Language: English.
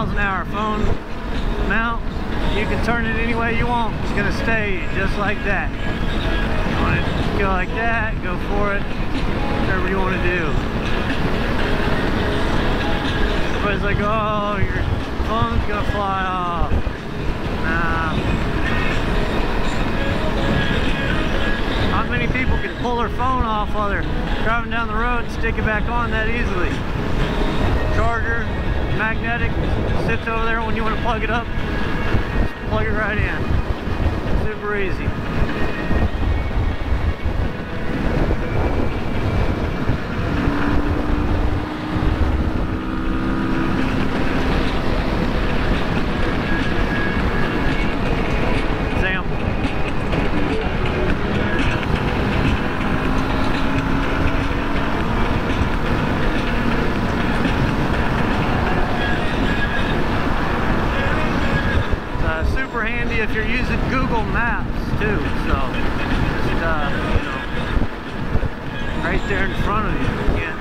miles an hour phone mount. You can turn it any way you want. It's gonna stay just like that. You want it to go like that, go for it. Whatever you want to do. Everybody's like, oh, your phone's gonna fly off. Nah. Not many people can pull their phone off while they're driving down the road and stick it back on that easily. Charger, magnetic, sits over there when you want to plug it up. Just plug it right in. Super easy. Handy if you're using Google Maps too, so just you know, right there in front of you.